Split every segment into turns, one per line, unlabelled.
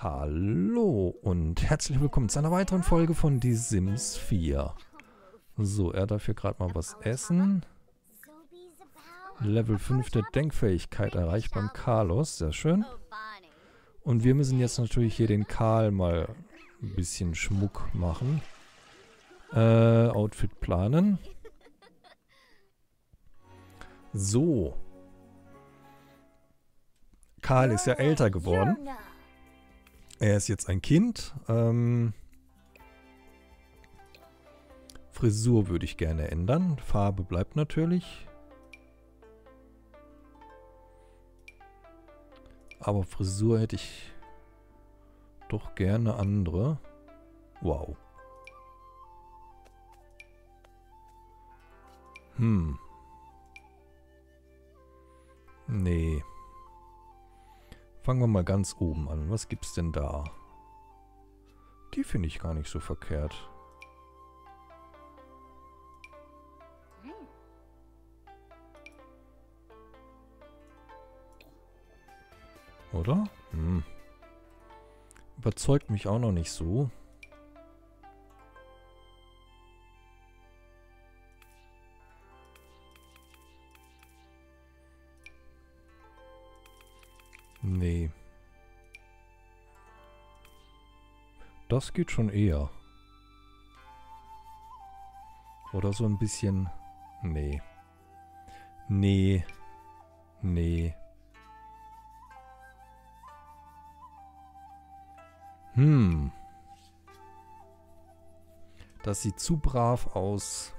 Hallo und herzlich willkommen zu einer weiteren Folge von Die Sims 4. So, er darf hier gerade mal was essen. Level 5 der Denkfähigkeit erreicht beim Carlos, sehr schön. Und wir müssen jetzt natürlich hier den Karl mal ein bisschen Schmuck machen. Outfit planen. So. Karl ist ja älter geworden. Er ist jetzt ein Kind. Frisur würde ich gerne ändern. Farbe bleibt natürlich. Aber Frisur hätte ich doch gerne andere. Wow. Nee. Fangen wir mal ganz oben an. Was gibt's denn da? Die finde ich gar nicht so verkehrt. Oder? Überzeugt mich auch noch nicht so. Nee. Das geht schon eher. Oder so ein bisschen... Nee. Nee. Nee. Das sieht zu brav aus.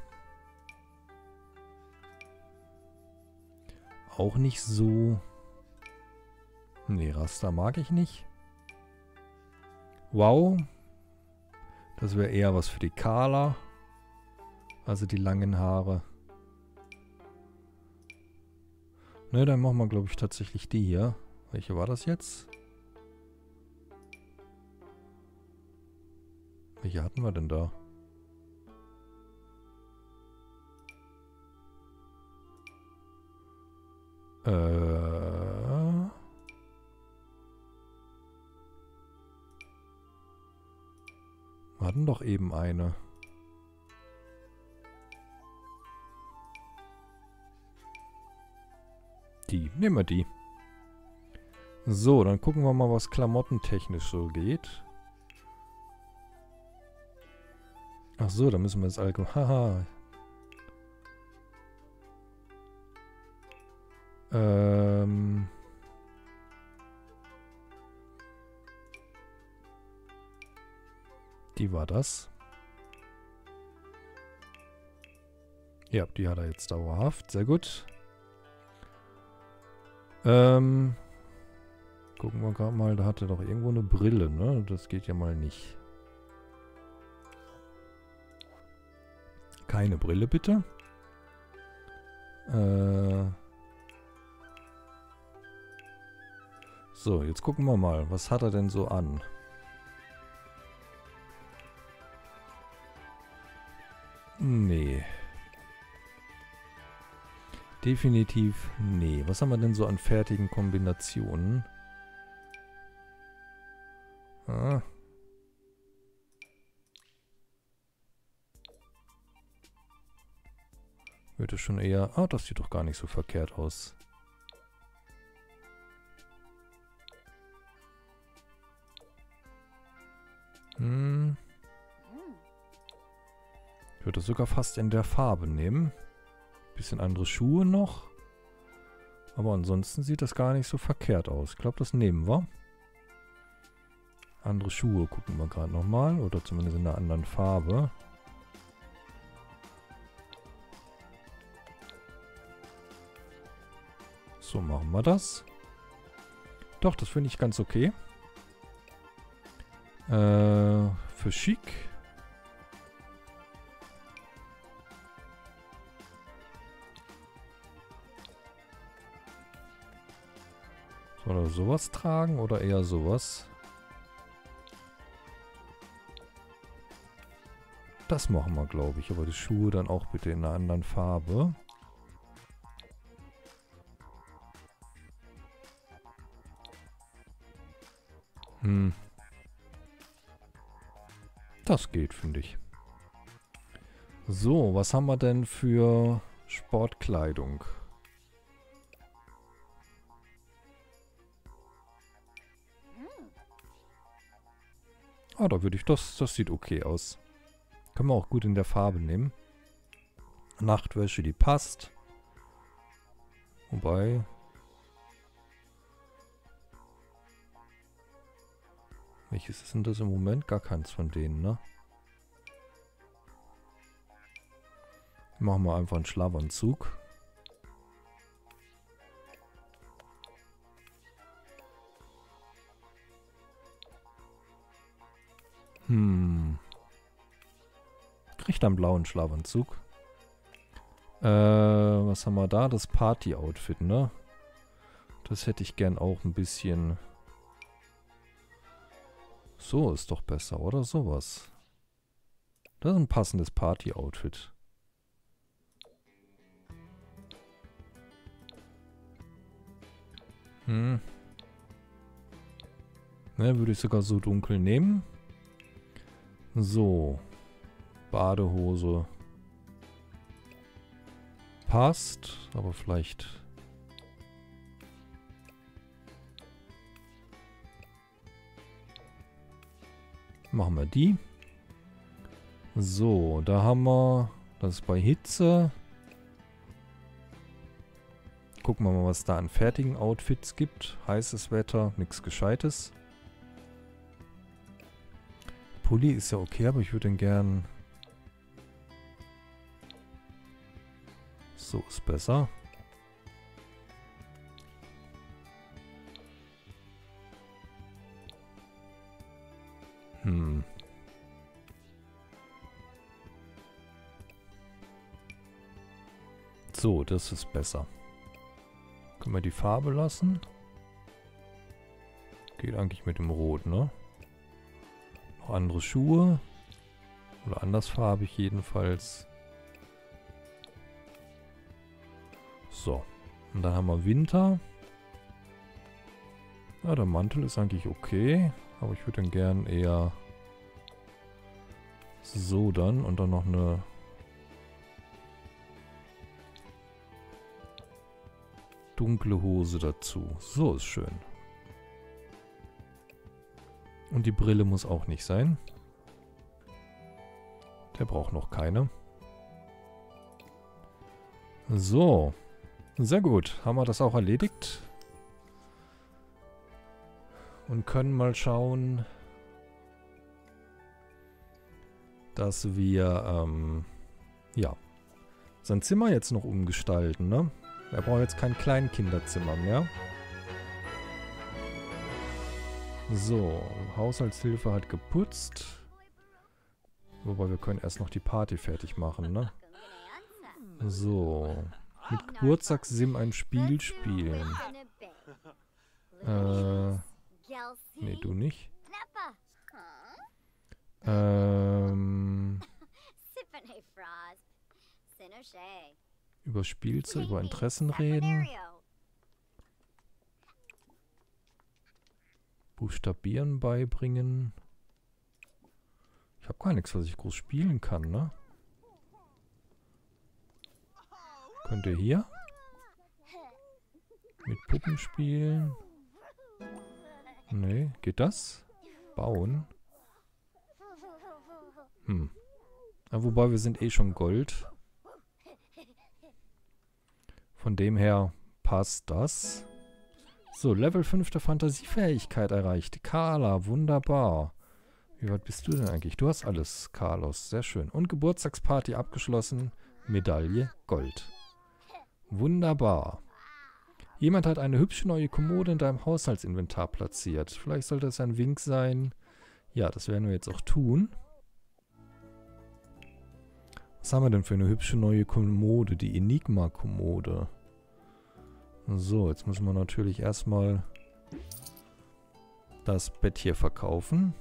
Auch nicht so... Nee, Raster mag ich nicht. Wow. Das wäre eher was für die Carla. Also die langen Haare. Ne, dann machen wir, glaube ich, tatsächlich die hier. Welche war das jetzt? Welche hatten wir denn da? Wir hatten doch eben eine. Die. Nehmen wir die. So, dann gucken wir mal, was klamottentechnisch so geht. Ach so, da müssen wir das allgemein... Haha. Die war das. Ja, die hat er jetzt dauerhaft. Sehr gut. Gucken wir gerade mal. Da hat er doch irgendwo eine Brille, ne? Das geht ja mal nicht. Keine Brille, bitte. So, jetzt gucken wir mal. Was hat er denn so an? Nee. Definitiv nee. Was haben wir denn so an fertigen Kombinationen? Würde schon eher... Ah, das sieht doch gar nicht so verkehrt aus. Ich würde das sogar fast in der Farbe nehmen. Bisschen andere Schuhe noch. Aber ansonsten sieht das gar nicht so verkehrt aus. Ich glaube, das nehmen wir. Andere Schuhe gucken wir gerade nochmal. Oder zumindest in einer anderen Farbe. So machen wir das. Doch, das finde ich ganz okay. Für schick. Soll er sowas tragen oder eher sowas? Das machen wir, glaube ich. Aber die Schuhe dann auch bitte in einer anderen Farbe. Das geht, finde ich. So, was haben wir denn für Sportkleidung? Ah, da würde ich das sieht okay aus. Können wir auch gut in der Farbe nehmen. Nachtwäsche, die passt. Wobei... Welches ist denn das im Moment? Gar keins von denen, ne? Machen wir einfach einen Schlafanzug. Kriegt einen blauen Schlafanzug. Was haben wir da? Das Party-Outfit, ne? Das hätte ich gern auch ein bisschen... So ist doch besser, oder? Sowas. Das ist ein passendes Party-Outfit. Ne, würde ich sogar so dunkel nehmen. So. Badehose. Passt, aber vielleicht... Machen wir die. So, da haben wir... Das ist bei Hitze. Gucken wir mal, was da an fertigen Outfits gibt. Heißes Wetter, nichts Gescheites. Pulli ist ja okay, aber ich würde den gern... So ist besser. So, das ist besser. Können wir die Farbe lassen? Geht eigentlich mit dem Rot, ne? Noch andere Schuhe. Oder andersfarbig jedenfalls. So. Und dann haben wir Winter. Ja, der Mantel ist eigentlich okay. Aber ich würde den gern eher so dann. Und dann noch eine... dunkle Hose dazu. So ist schön. Und die Brille muss auch nicht sein. Der braucht noch keine. So. Sehr gut. Haben wir das auch erledigt. Und können mal schauen, dass wir, ja, sein Zimmer jetzt noch umgestalten, ne? Er braucht jetzt kein Kleinkinderzimmer mehr. So, Haushaltshilfe hat geputzt. Wobei wir können erst noch die Party fertig machen, ne? So. Mit Geburtstagssim ein Spiel spielen. Nee, du nicht. Über Spielzeug, über Interessen reden. Buchstabieren beibringen. Ich habe gar nichts, was ich groß spielen kann, ne? Könnt ihr hier? Mit Puppen spielen? Nee, geht das? Bauen? Ja, wobei wir sind eh schon Gold. Von dem her passt das. So, Level 5 der Fantasiefähigkeit erreicht. Carla, wunderbar. Wie weit bist du denn eigentlich? Du hast alles, Carlos. Sehr schön. Und Geburtstagsparty abgeschlossen. Medaille Gold. Wunderbar. Jemand hat eine hübsche neue Kommode in deinem Haushaltsinventar platziert. Vielleicht sollte es ein Wink sein. Ja, das werden wir jetzt auch tun. Was haben wir denn für eine hübsche neue Kommode? Die Enigma-Kommode. So, jetzt müssen wir natürlich erstmal das Bett hier verkaufen.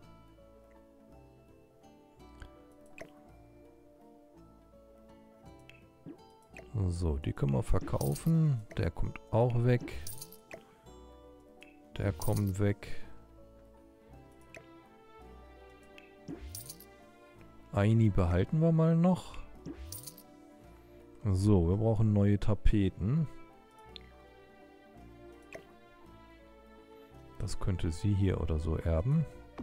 So, die können wir verkaufen. Der kommt auch weg. Der kommt weg. Eine behalten wir mal noch. So, wir brauchen neue Tapeten. Das könnte sie hier oder so erben.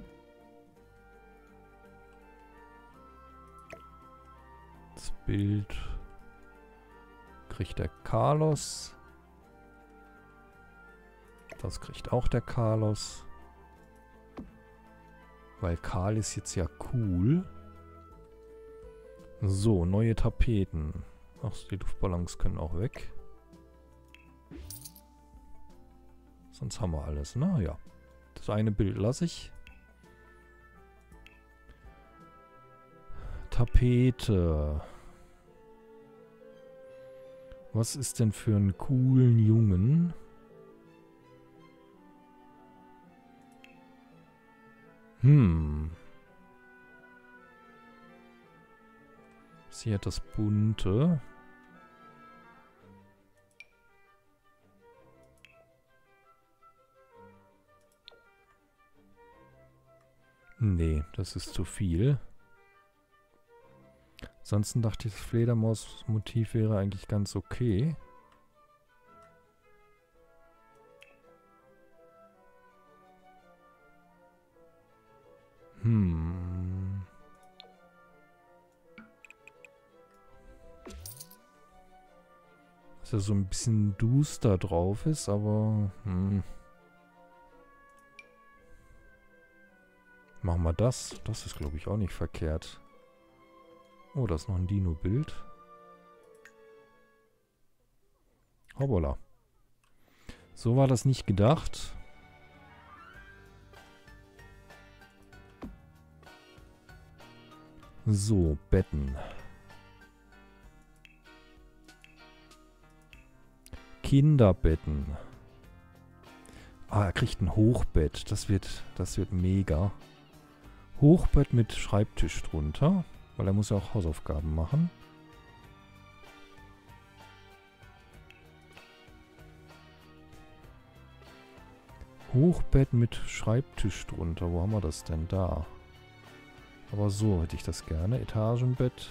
Das Bild kriegt der Carlos. Das kriegt auch der Carlos. Weil Karl ist jetzt ja cool. So, neue Tapeten. Ach, die Luftballons können auch weg. Sonst haben wir alles, ne? Ja. Das eine Bild lasse ich. Tapete. Was ist denn für einen coolen Jungen? Sie hat das Bunte. Nee, das ist zu viel. Ansonsten dachte ich, das Fledermaus-Motiv wäre eigentlich ganz okay. Dass er so ein bisschen duster drauf ist, aber... Machen wir das. Das ist, glaube ich, auch nicht verkehrt. Oh, da ist noch ein Dino-Bild. Hoppala. So war das nicht gedacht. So, Betten. Kinderbetten. Ah, er kriegt ein Hochbett. Das wird mega. Hochbett mit Schreibtisch drunter. Weil er muss ja auch Hausaufgaben machen. Hochbett mit Schreibtisch drunter. Wo haben wir das denn da? Aber so hätte ich das gerne. Etagenbett.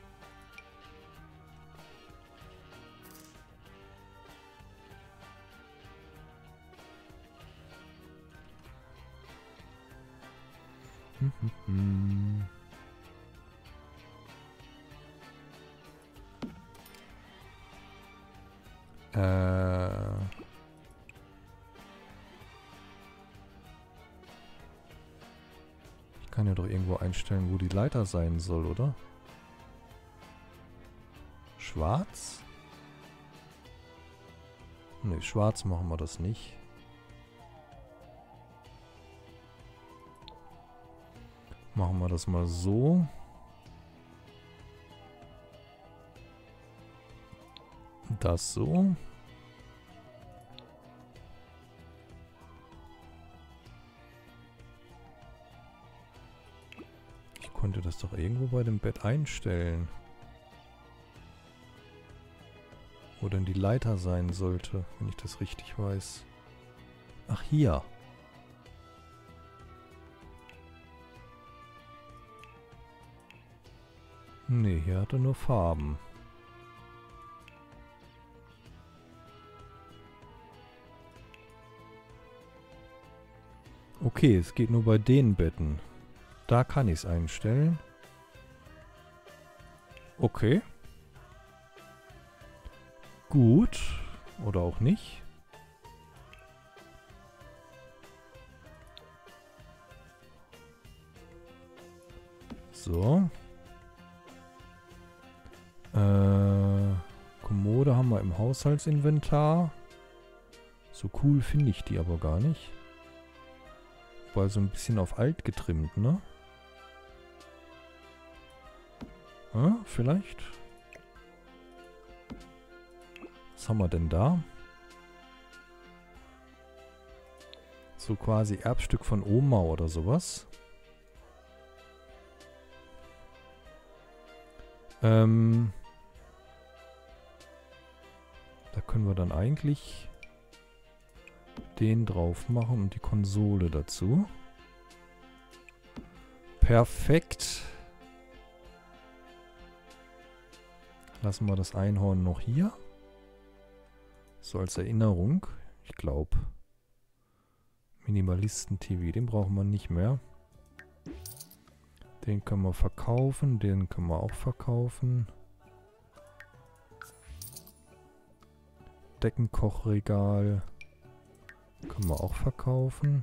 Ich kann ja doch irgendwo einstellen, wo die Leiter sein soll, oder? Schwarz? Ne, schwarz machen wir das nicht. Machen wir das mal so. Das so. Ich konnte das doch irgendwo bei dem Bett einstellen. Wo denn die Leiter sein sollte, wenn ich das richtig weiß. Ach, hier. Nee, hier hat er nur Farben. Okay, es geht nur bei den Betten. Da kann ich es einstellen. Okay. Gut. Oder auch nicht. So. Kommode haben wir im Haushaltsinventar. So cool finde ich die aber gar nicht. Wobei so ein bisschen auf alt getrimmt, ne? Ja, vielleicht. Was haben wir denn da? So quasi Erbstück von Oma oder sowas. Da können wir dann eigentlich den drauf machen und die Konsole dazu. Perfekt. Lassen wir das Einhorn noch hier. So als Erinnerung. Ich glaube. Minimalisten-TV, den brauchen wir nicht mehr. Den können wir verkaufen. Den können wir auch verkaufen. Deckenkochregal. Können wir auch verkaufen.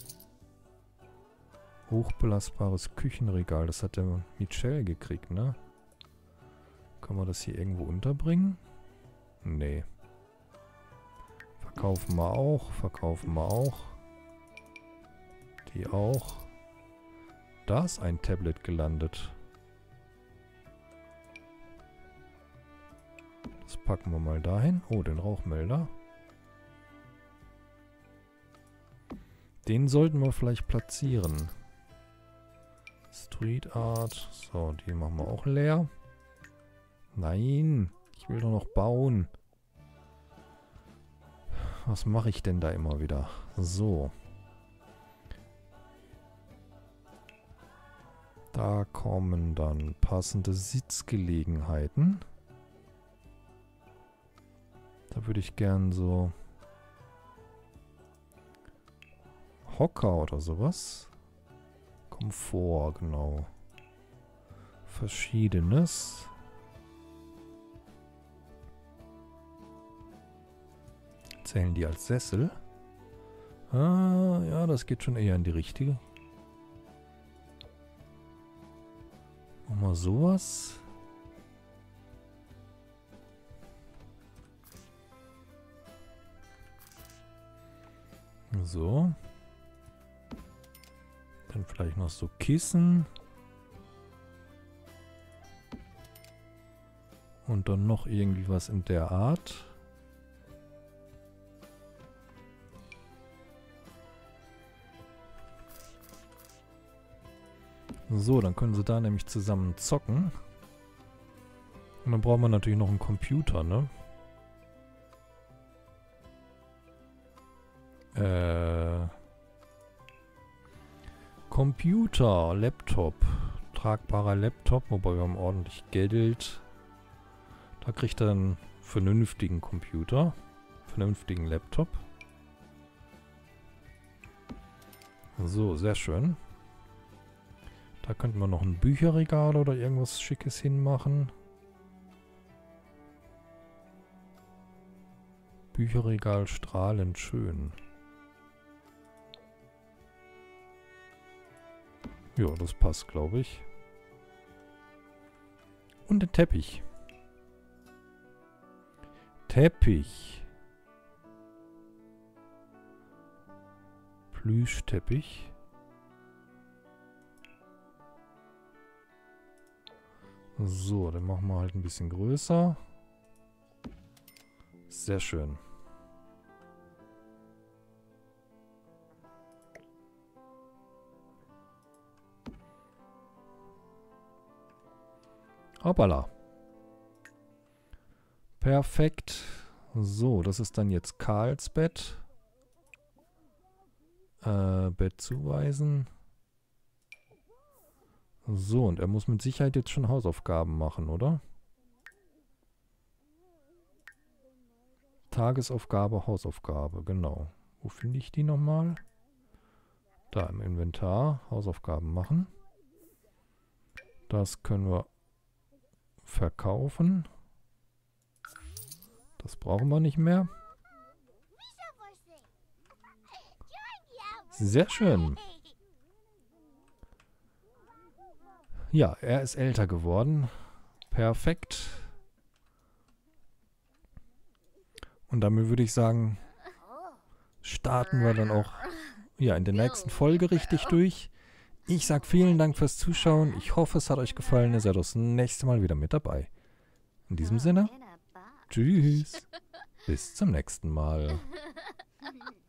Hochbelastbares Küchenregal. Das hat der Michel gekriegt, ne? Können wir das hier irgendwo unterbringen? Nee. Verkaufen wir auch. Verkaufen wir auch. Die auch. Da ist ein Tablet gelandet. Das packen wir mal dahin. Oh, den Rauchmelder. Den sollten wir vielleicht platzieren. Street Art. So, die machen wir auch leer. Nein, ich will doch noch bauen. Was mache ich denn da immer wieder? So. Da kommen dann passende Sitzgelegenheiten. Da würde ich gern so Hocker oder sowas. Komfort, genau. Verschiedenes. Zählen die als Sessel? Ah, ja, das geht schon eher in die richtige. Machen wir sowas. So. Dann vielleicht noch so Kissen. Und dann noch irgendwie was in der Art. So, dann können sie da nämlich zusammen zocken. Und dann brauchen wir natürlich noch einen Computer, ne? Computer, Laptop. Tragbarer Laptop, wobei wir haben ordentlich Geld. Da kriegt er einen vernünftigen Computer. Vernünftigen Laptop. So, sehr schön. Da könnten wir noch ein Bücherregal oder irgendwas Schickes hinmachen. Bücherregal strahlend schön. Ja, das passt, glaube ich. Und der Teppich. Teppich. Plüschteppich. So, dann machen wir halt ein bisschen größer. Sehr schön. Hoppala. Perfekt. So, das ist dann jetzt Karls Bett. Bett zuweisen. So, und er muss mit Sicherheit jetzt schon Hausaufgaben machen, oder? Tagesaufgabe, Hausaufgabe, genau. Wo finde ich die nochmal? Da im Inventar. Hausaufgaben machen. Das können wir verkaufen. Das brauchen wir nicht mehr. Sehr schön. Ja, er ist älter geworden. Perfekt. Und damit würde ich sagen, starten wir dann auch ja, in der nächsten Folge richtig durch. Ich sage vielen Dank fürs Zuschauen. Ich hoffe, es hat euch gefallen. Ihr seid das nächste Mal wieder mit dabei. In diesem Sinne, tschüss. Bis zum nächsten Mal.